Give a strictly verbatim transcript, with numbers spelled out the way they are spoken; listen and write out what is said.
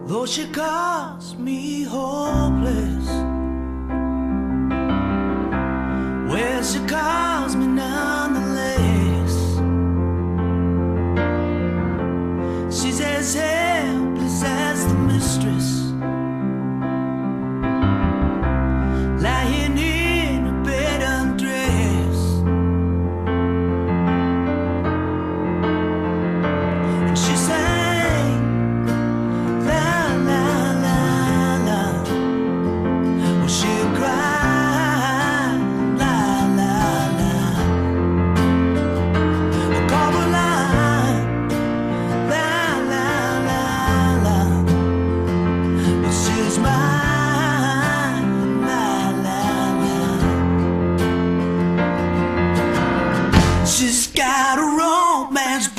though she calls me hopeless. Well, she calls me nonetheless. She's as helpless as the mistress, lying in a bed undressed. And she sang, la la la la, well, she'd cry, la la la. Coraline, la la la la, well, she's mine, la la la. She's got a romance